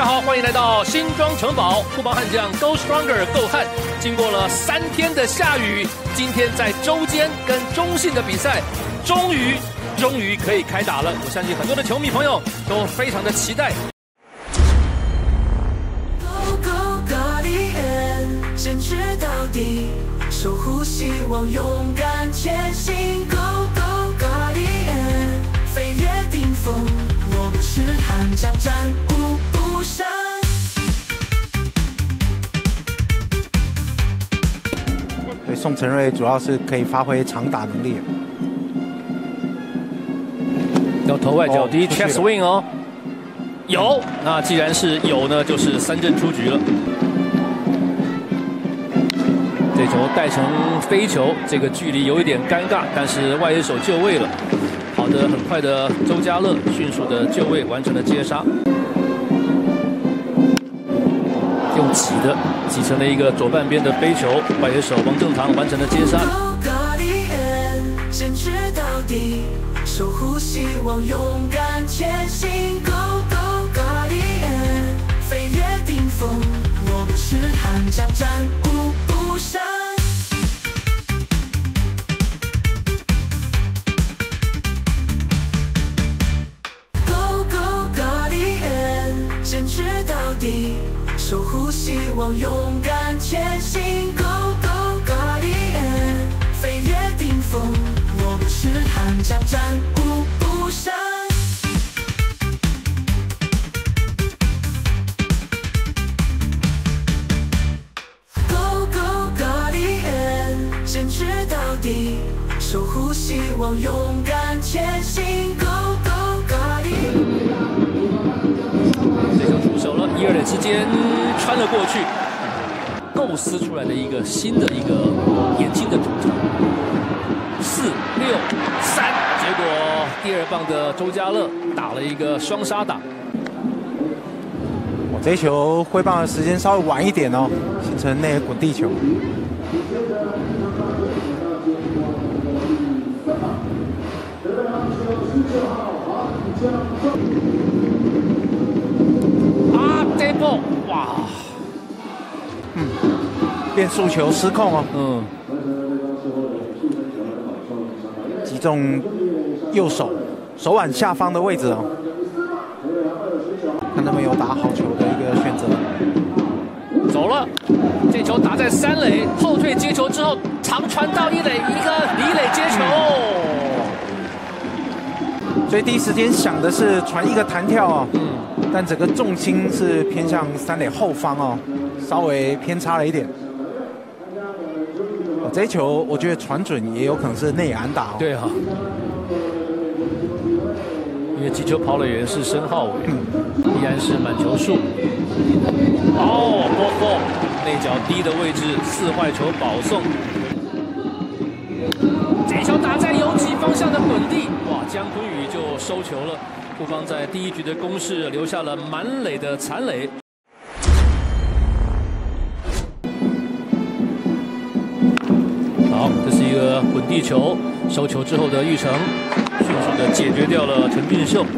家好，欢迎来到新庄城堡。富邦悍将 Go Stronger 够悍，经过了3天的下雨，今天在周间跟中信的比赛，终于可以开打了。我相信很多的球迷朋友都非常的期待。 坚持到底，守护希望，勇敢前行。Go Go Guardian， 飞越顶峰，我们是悍将，战无不胜。 对，宋承瑞主要是可以发挥长打能力。 要投外角低 ，check swing 哦，有。那既然是有呢，就是3振出局了。这球带成飞球，这个距离有一点尴尬，但是外野手就位了。好的，很快的周家乐迅速的就位，完成了接杀。用挤成了一个左半边的飞球，外野手王正堂完成了接杀。 坚持到底，守护希望，勇敢前行。Go Go Guardian， 飞越顶峰，我们是悍将，战无不胜。Go Go Guardian， 坚持到底，守护希望，勇敢前行。Go Go Guardian， 飞越顶峰，我们是悍将，战无不胜。Go Go Guardian， 坚持到底，守护希望，勇敢前行。Go Go Guardian。 这球出手了，1、2垒之间穿了过去，构思出来的一个新的一个年轻的主场。4、6、3，结果第2棒的周家乐打了一个双杀打。 这一球挥棒的时间稍微晚一点哦，形成内野滚地球。 啊 ，double， 哇， 变速球失控哦，击中右手腕下方的位置哦，看他们有打好球的一个选择。 走了，这球打在3垒，后退接球之后长传到1垒，一个离垒接球。 所以第一时间想的是传一个弹跳哦，但整个重心是偏向3垒后方哦，稍微偏差了一点。这一球我觉得传准也有可能是内野安打哦。 对啊，因为击球跑垒员是申浩伟，依然是满球数。哦，波内角低的位置，4坏球保送。这球打在游击方向的滚地，哇，江坤宇就收球了。富邦在第1局的攻势留下了满垒的残垒。好，这是一个滚地球，收球之后的玉成迅速的解决掉了陈俊秀。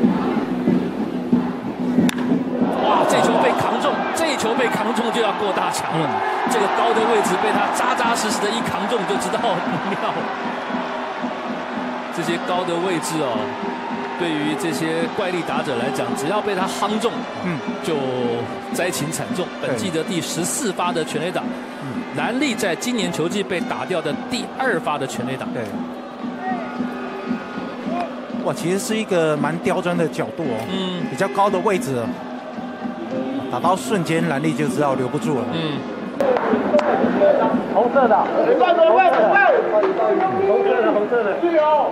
哇，这球被扛中就要过大墙了。这个高的位置被他扎扎实实的一扛中，就知道妙。这些高的位置哦，对于这些怪力打者来讲，只要被他夯中，就灾情惨重。本季的第14发的全垒打。蓝莉在今年球季被打掉的第2发的全垒打。 对，哇，其实是一个蛮刁钻的角度哦，比较高的位置，打到瞬间蓝莉就知道留不住了。 红色的，红色的，加油！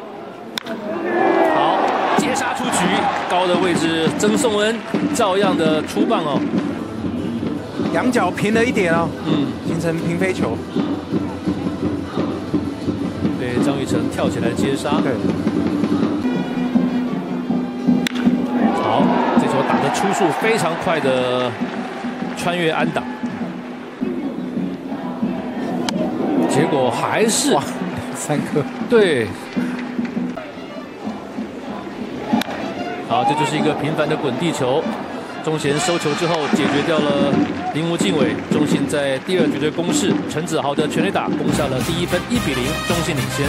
好，接杀出局，高的位置，曾颂恩照样的出棒哦。 仰角平了一点哦，形成平飞球， 被张育成跳起来接杀。 对， 好，这球打得出速非常快的穿越安打，结果还是哇，3颗， 对。好，这就是一个平凡的滚地球。 钟贤收球之后解决掉了铃木敬伟，中信在第2局的攻势，陈子豪的全垒打攻下了第1分，1比0，中信领先。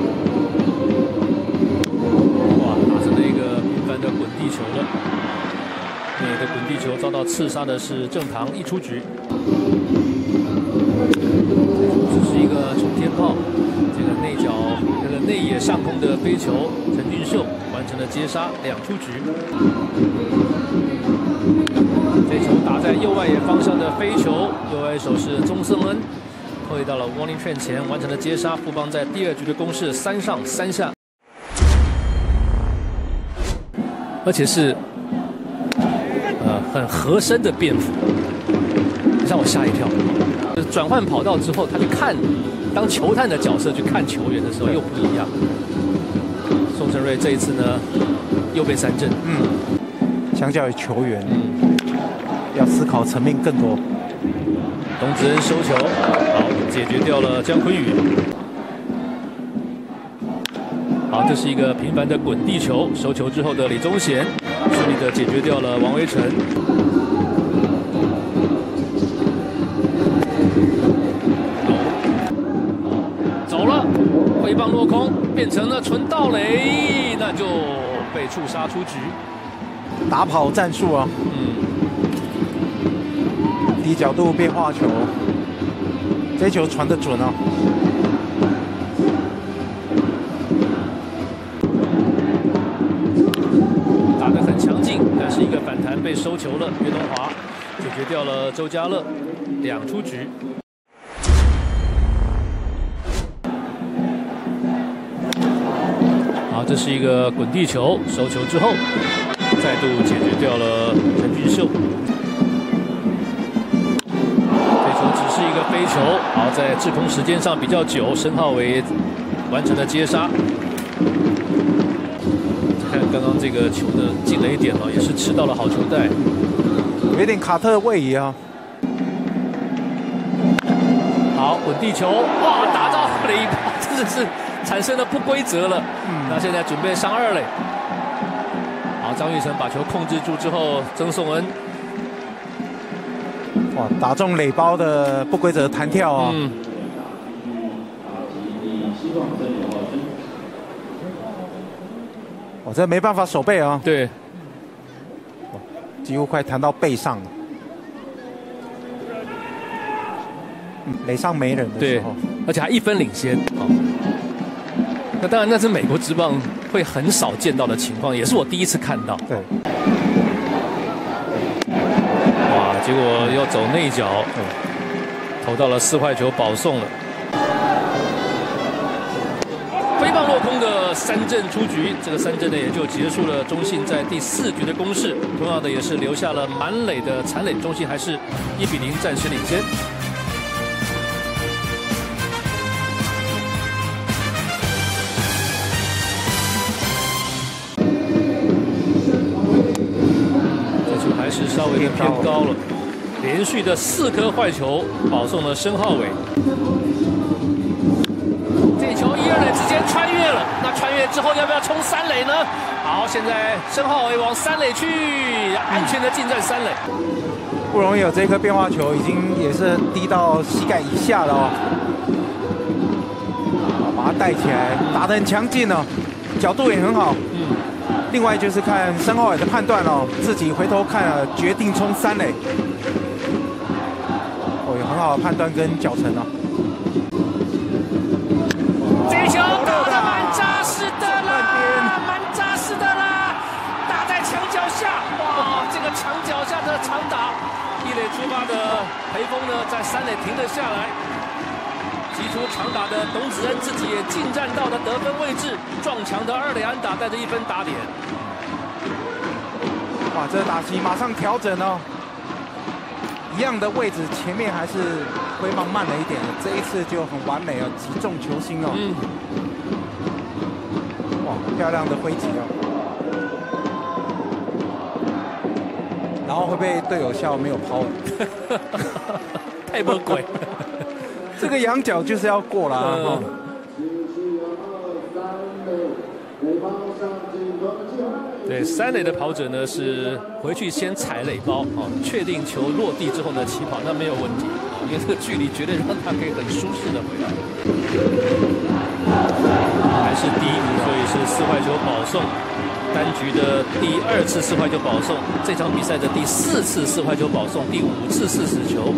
哇，打成了一个频繁的滚地球了。内野的滚地球遭到刺杀的是郑堂，1出局。这是一个冲天炮，这个内角这个内野上空的飞球，陈俊秀完成了接杀，2出局。这球打在右外野方向的飞球，右外手是钟胜恩，推到了 warning train 前，完成了接杀。富邦在第2局的攻势3上3下，而且是很合身的变幅，让我吓一跳。转换跑道之后，他去看当球探的角色去看球员的时候又不一样。宋承瑞这一次呢，又被3振。 相较于球员，要思考层面更多。 董子恩收球，好，解决掉了江坤宇。好，这是一个频繁的滚地球，收球之后的李宗贤顺利的解决掉了王威成。走了，挥棒落空，变成了纯盗垒，那就被触杀出局。 打跑战术啊，低角度变化球，这球传得准啊。 打得很强劲，但是一个反弹被收球了，岳东华解决掉了周家乐，2出局。好，这是一个滚地球，收球之后再度解决掉了陈俊秀。这球只是一个飞球，好，在滞空时间上比较久，申浩伟完成了接杀。看刚刚这个球的进垒点也是吃到了好球带， 有点卡特位移啊。 好，滚地球，哇，打到垒包，真的是产生了不规则了。那现在准备上2垒。好，张育成把球控制住之后，曾颂恩， 哇，打中垒包的不规则弹跳啊。我这没办法守备啊。 对， 几乎快弹到背上了。垒上没人的时候， 而且还1分领先。那当然，那是美国职棒会很少见到的情况，也是我第1次看到。 对。 哇，结果要走内角，投到了4坏球，保送了。飞棒落空的3振出局，这个3振呢也就结束了中信在第4局的攻势。同样的也是留下了满垒的残垒，中信还是1比0暂时领先。还是稍微的偏高了，连续的4颗坏球保送了申浩伟。这球1、2垒之间穿越了，那穿越之后要不要冲3垒呢？好，现在申浩伟往3垒去，安全的进占3垒。 不容易有这颗变化球，已经也是低到膝盖以下了哦。把它带起来，打得很强劲哦，角度也很好。另外就是看申浩伟的判断哦，自己回头看了，决定冲3垒。有很好的判断跟脚程哦。 这球打得蛮扎实的啦，蛮扎实的啦，打在墙脚下，哇，这个墙脚下的长打，1垒出发的裴峰呢，在3垒停了下来。击出长打的董子恩自己也进站到了得分位置，撞墙的2垒安打带着1分打点。 哇，这打击马上调整哦，一样的位置，前面还是挥棒慢了一点，这一次就很完美哦，击中球心哦。哇，漂亮的挥击哦。然后会被队友笑没有抛， 太魔鬼。 这个仰角就是要过啦。 对， 三垒的跑者呢是回去先踩垒包哦，确定球落地之后呢起跑，那没有问题，因为这个距离绝对让他可以很舒适的回来。还是第5，所以是4坏球保送，单局的第2次4坏球保送，这场比赛的第4次4坏球保送，第5次40球。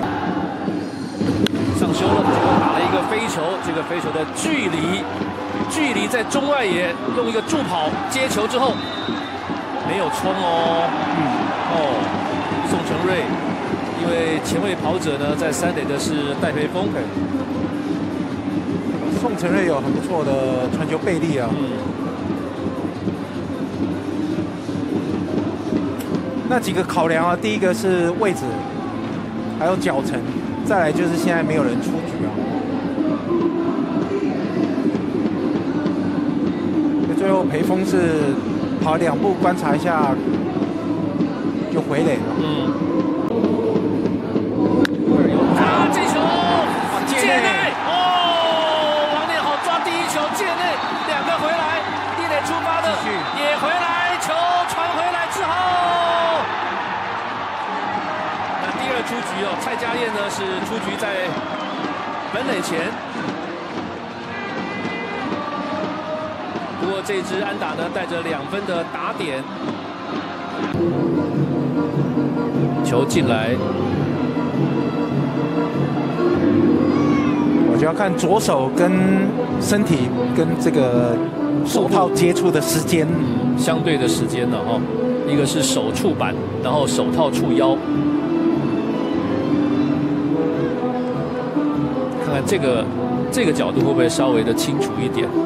上修了，打了一个飞球，这个飞球的距离在中外野用一个助跑接球之后没有冲哦，宋承瑞，因为前卫跑者呢在三垒的是戴培峰， 宋承瑞有很不错的传球背力啊。那几个考量啊，第一个是位置，还有脚程，再来就是现在没有人出局啊。最后裴峰是跑2步观察一下就回垒了。 这球界内王念好抓第1球界内，2个回来，一垒出发的也回来，球传回来之后，那第2出局哦，蔡家燕呢是出局在本垒前。不过这支安打呢，带着2分的打点，球进来， 我就要看左手跟身体跟这个手套接触的时间， 相对的时间了哦，一个是手触板，然后手套触腰，看看这个角度会不会稍微的清楚一点。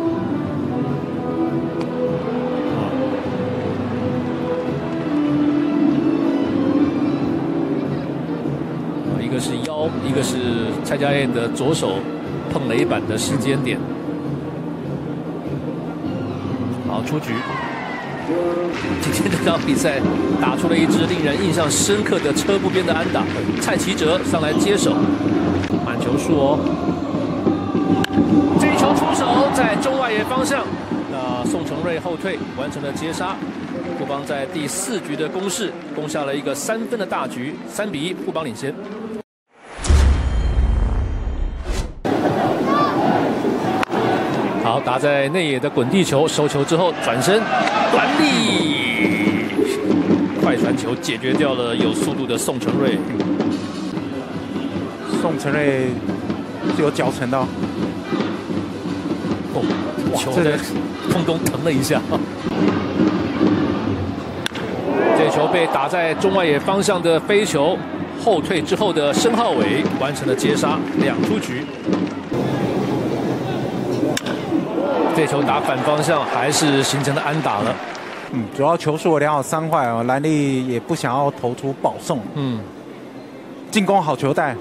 一个是腰，一个是蔡家燕的左手碰垒板的时间点。好，出局。今天这场比赛打出了一支令人印象深刻的车不边的安打，蔡奇哲上来接手，满球数哦。这一球出手在中外野方向，宋承瑞后退完成了接杀。富邦在第4局的攻势攻下了一个3分的大局，3-1，富邦领先。好，打在内野的滚地球，收球之后转身短力，快传球解决掉了有速度的宋承瑞。 宋承瑞是有脚程的哦，球在空中腾了一下。这球被打在中外野方向的飞球，后退之后的申浩伟完成了接杀，2出局。这球打反方向，还是形成了安打了。 主要球数良好3坏哦，蓝莉也不想要投出保送。进攻好球带。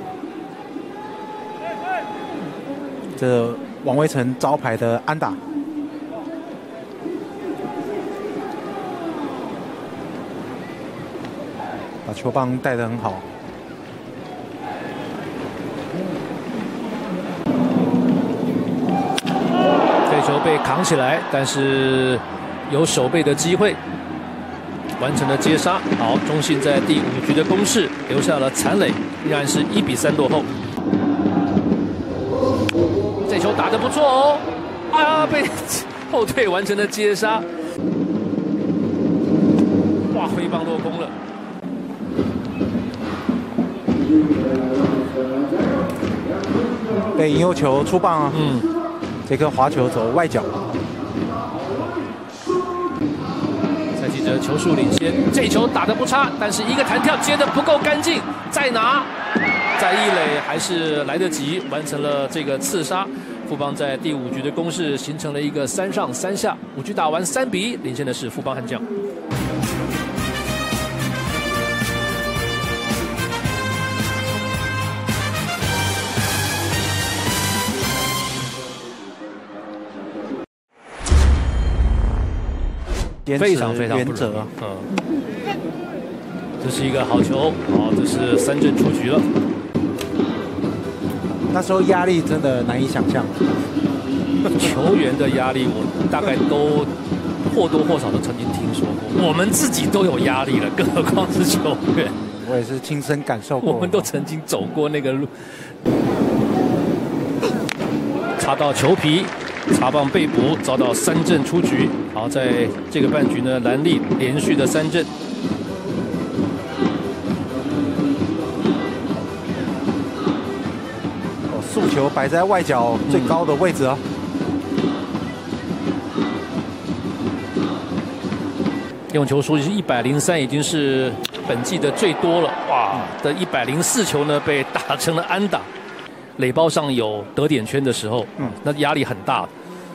这王威成招牌的安打。把球棒带得很好。 这球被扛起来，但是有守备的机会，完成了接杀。好，中信在第5局的攻势留下了残垒，依然是1-3落后。这球打得不错哦，被后退完成了接杀。哇，挥棒落空了。 被引诱球出棒啊！这颗滑球走外角。 蔡奇哲球数领先，这球打得不差，但是一个弹跳接得不够干净，再拿，在一垒还是来得及，完成了这个刺杀。富邦在第5局的攻势形成了一个3上3下，5局打完3-1，领先的是富邦悍将。非常不容易，这是一个好球，好，这是3振出局了。 那时候压力真的难以想象， 球员的压力我大概都或多或少都曾经听说过。我们自己都有压力了，更何况是球员。 我也是亲身感受过， 我们都曾经走过那个路。插到球皮，擦棒被捕，遭到3振出局。好，在这个半局呢，蓝莉连续的3振。 速球摆在外角最高的位置啊。 用球数是103，已经是本季的最多了。哇，的104球呢被打成了安打。垒包上有得点圈的时候，那压力很大。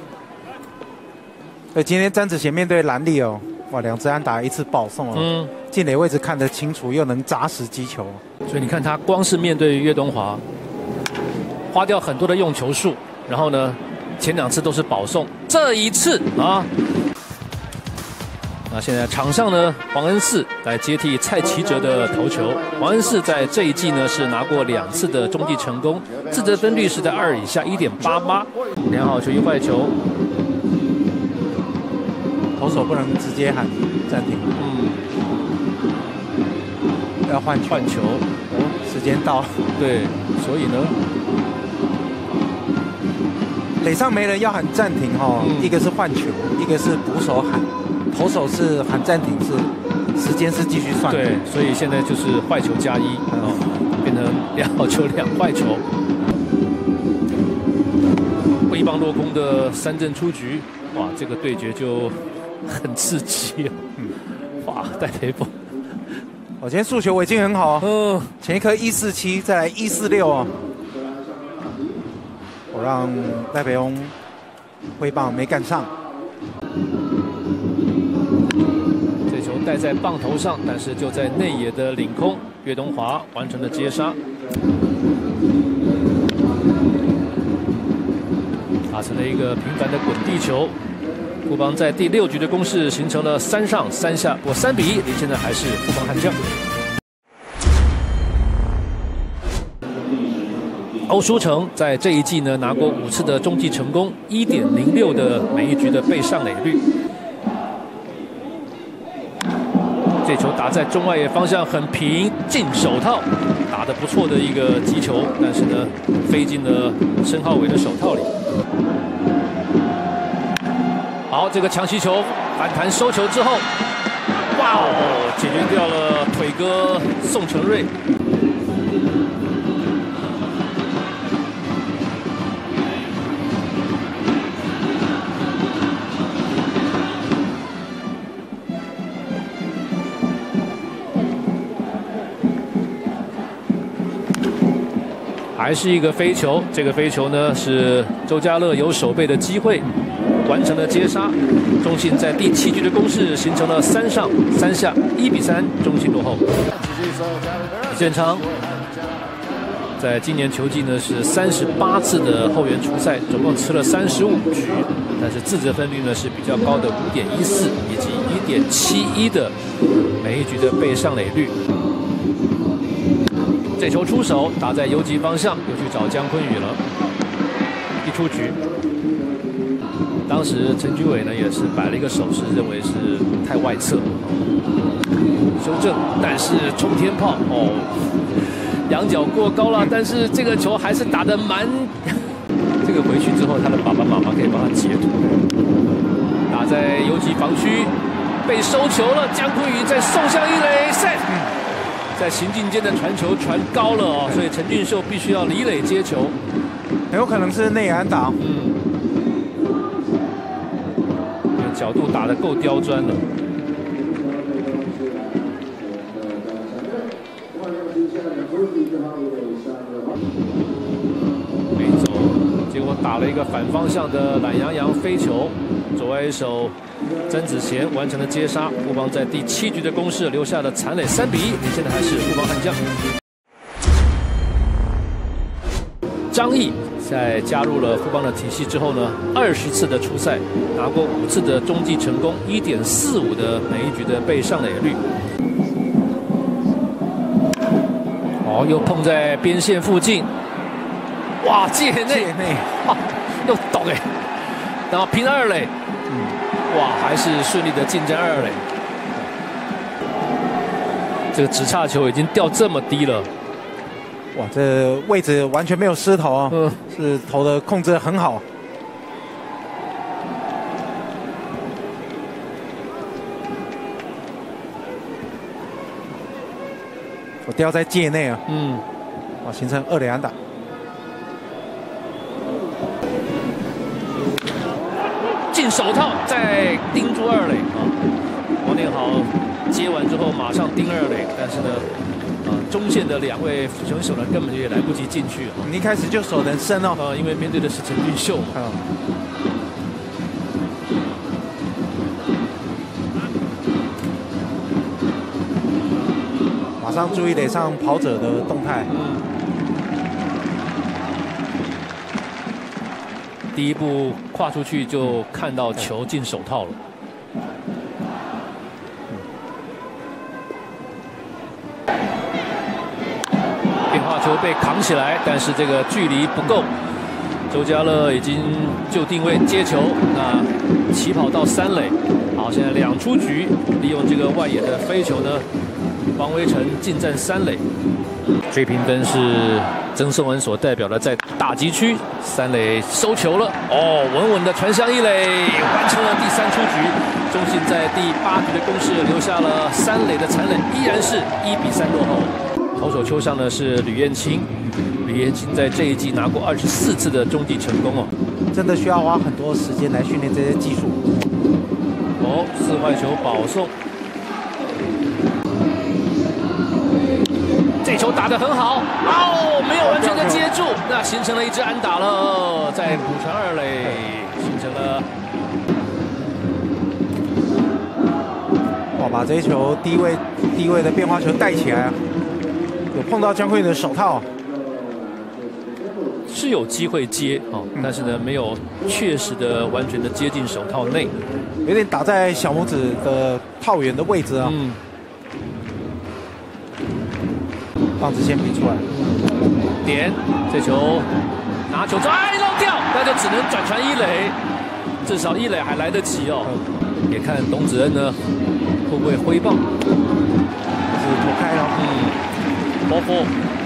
今天詹子贤面对蓝莉哦，哇，2支安打1次保送哦，进垒位置看得清楚，又能扎实击球。 所以你看他光是面对岳东华，花掉很多的用球数，然后呢，前2次都是保送，这一次啊。那现在场上呢，黄恩赐来接替蔡奇哲的投球。黄恩赐在这一季呢是拿过2次的中继成功，自责分率是在2以下 1.88。良好球一坏球， 投手不能直接喊暂停，要换球。时间到， 对，所以呢， 垒上没人要喊暂停哈，一个是换球，一个是捕手喊。投手是喊暂停，是时间是继续算的。 对，所以现在就是坏球加1，变成2好球2坏球。挥棒落空的3振出局，哇，这个对决就很刺激哦。哇，戴培峰， 我今天速球尾劲很好哦。前一颗147，再来146哦。我让戴培峰挥棒没赶上。 带在棒头上，但是就在内野的领空，岳东华完成了接杀，打成了一个平凡的滚地球。富邦在第6局的攻势形成了3上3下，过3比1，领先的还是富邦悍将。欧书成在这一季呢拿过5次的中继成功，1.06的每一局的被上垒率。这球打在中外野方向很平，进手套，打得不错的一个击球，但是呢，飞进了申浩伟的手套里。好，这个强袭球反弹收球之后，哇哦，解决掉了腿哥宋承瑞。还是一个飞球，这个飞球呢是周家乐有守备的机会，完成了接杀。中信在第7局的攻势形成了3上3下，1比3，中信落后。李建昌在今年球季呢是38次的后援出赛，总共吃了35局，但是自责分率呢是比较高的5.14以及1.71的每一局的被上垒率。这球出手打在游击方向，又去找江坤宇了。一出局，当时陈菊伟呢也是摆了一个手势，认为是太外侧，修正，但是冲天炮哦，仰角过高了，但是这个球还是打得蛮。这个回去之后，他的爸爸妈妈可以帮他截图。打在游击防区，被收球了，江坤宇再送向一垒 ，set。在行进间的传球传高了哦，所以陈俊秀必须要离垒接球， 很有可能是内野安打。 角度打得够刁钻了。没走，结果打了一个反方向的懒洋洋飞球，左外手曾子贤完成了接杀，富邦在第7局的攻势留下了残垒3比1，领先的还是富邦悍将。张毅在加入了富邦的体系之后呢，20次的出赛，拿过5次的中继成功，1.45的每一局的被上垒率。哦，又碰在边线附近，哇，界内，哇，又倒哎，然后平2垒。 哇，还是顺利的进占2垒。这个直叉球已经掉这么低了， 哇，这位置完全没有失投啊，是投的控制得很好。我掉在界内啊，哇，形成2垒安打。 进手套，再盯住2垒啊！王念豪接完之后马上盯2垒，但是呢，中线的2位选手呢根本就也来不及进去啊！ 一开始就手能伸哦， 因为面对的是陈俊秀。 马上注意垒上跑者的动态。 第一步跨出去就看到球进手套了。变化球被扛起来，但是这个距离不够。周家乐已经就定位接球，那起跑到3垒。好，现在2出局，利用这个外野的飞球呢，王威成进占3垒。追平分是曾颂文所代表的在大击区3垒收球了，稳稳的传向1垒，完成了第3出局。中信在第8局的攻势留下了3垒的残忍，依然是1-3落后。投手丘上呢是吕彦青，吕彦青在这一季拿过24次的中继成功哦， 真的需要花很多时间来训练这些技术。 四坏球保送。这球打得很好，没有完全的接住，那形成了一支安打了，再补传2垒，形成了。 哇，把这一球低位的变化球带起来啊，有碰到江坤宇的手套， 是有机会接但是呢没有确实的完全的接近手套内， 有点打在小拇指的套圆的位置啊。棒子先比出来， 点这球拿球漏掉，那就只能转传1垒，至少1垒还来得及哦。也看董子恩呢会不会挥棒， 是投开了。 波波，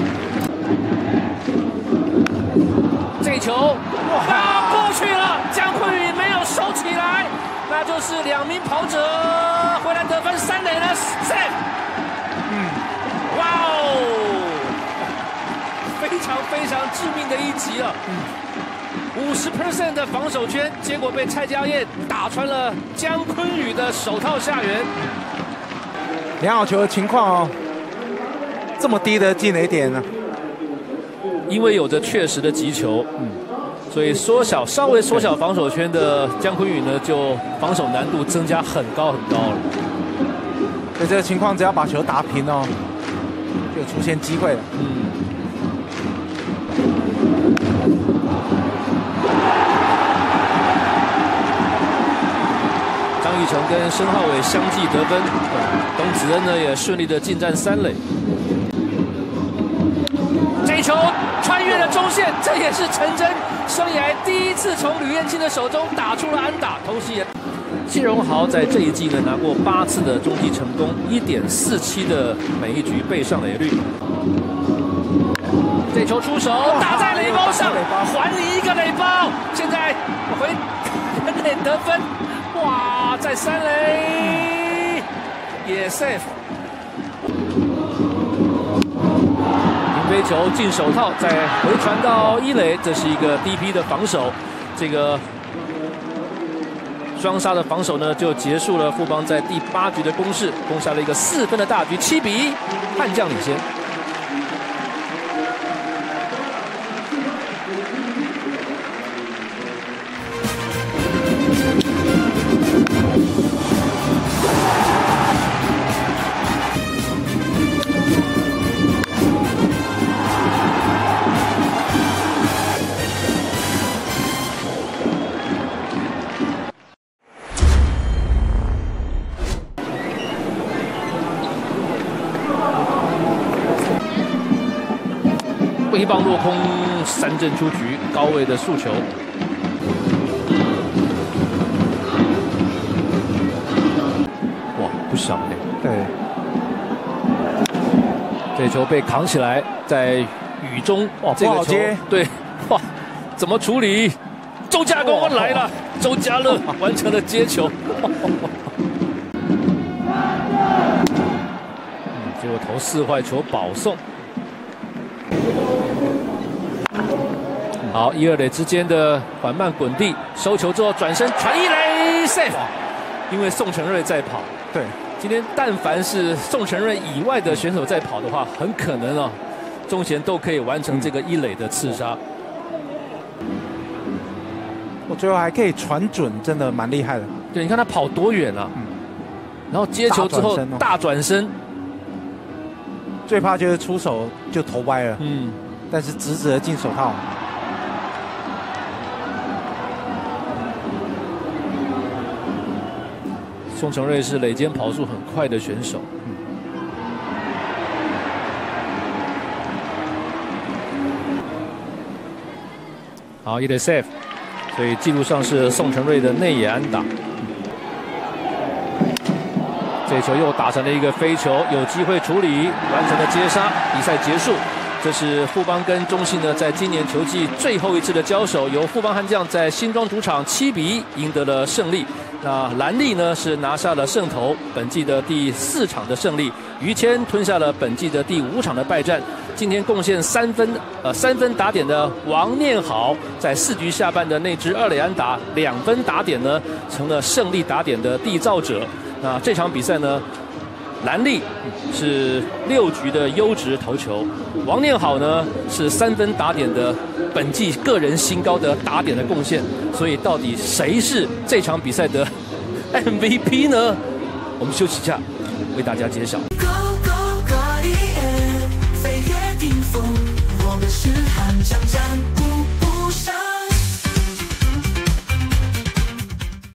这球过去了，江坤宇没有收起来，那就是2名跑者回来得分3垒了 ，safe。哇哦，非常致命的一击啊！50% 的防守圈，结果被蔡家燕打穿了江坤宇的手套下缘。 良好球的情况哦，这么低的进垒点呢？ 因为有着确实的击球，所以稍微缩小防守圈的江坤宇呢，就防守难度增加很高了。 所以这个情况，只要把球打平哦，就出现机会了。 张育成跟申浩伟相继得分，董子恩呢也顺利的进占3垒。这一球穿越了中线，这也是陈真生涯第一次从吕彦青的手中打出了安打，同时也谢荣豪在这一季呢拿过8次的中继成功，1.47的每一局被上垒率。这球出手打在垒包上，还你一个垒包，现在回本垒得分，哇，在3垒也 safe。飞球进手套，再回传到1垒，这是一个DP的防守。这个双杀的防守呢，就结束了富邦在第8局的攻势，攻下了一个4分的大局，7-1，悍将领先。挥棒落空，3振出局，高位的速球。 少哎。 对， 这球被扛起来，在雨中， 哇， 这个球不好接， 对，哇，怎么处理？周家公来了，周家乐完成了接球。结果投4坏球保送。好，1、2垒之间的缓慢滚地，收球之后转身传1垒 safe， 因为宋承瑞在跑。 对， 今天但凡是宋承瑞以外的选手在跑的话，很可能啊，宗贤都可以完成这个1垒的刺杀。 我最后还可以传准，真的蛮厉害的。 对，你看他跑多远啊！然后接球之后大转身， 最怕就是出手就投歪了。但是直直的进手套。 宋承瑞是垒间跑速很快的选手。好，1垒 safe， 所以记录上是宋承瑞的内野安打。这球又打成了一个飞球，有机会处理，完成了接杀，比赛结束。这是富邦跟中信呢，在今年球季最后一次的交手，由富邦悍将在新庄主场7-1赢得了胜利。那蓝栗呢是拿下了胜投，本季的第4场的胜利。于谦吞下了本季的第5场的败战。今天贡献3分打点的王念豪，在4局下半的那支2垒安打2分打点呢，成了胜利打点的缔造者。那这场比赛呢，蓝栗是6局的优质投球，王念好呢是3分打点的本季个人新高的打点的贡献，所以到底谁是这场比赛的 MVP 呢？我们休息一下，为大家揭晓。 飞跃顶峰，我们是悍将。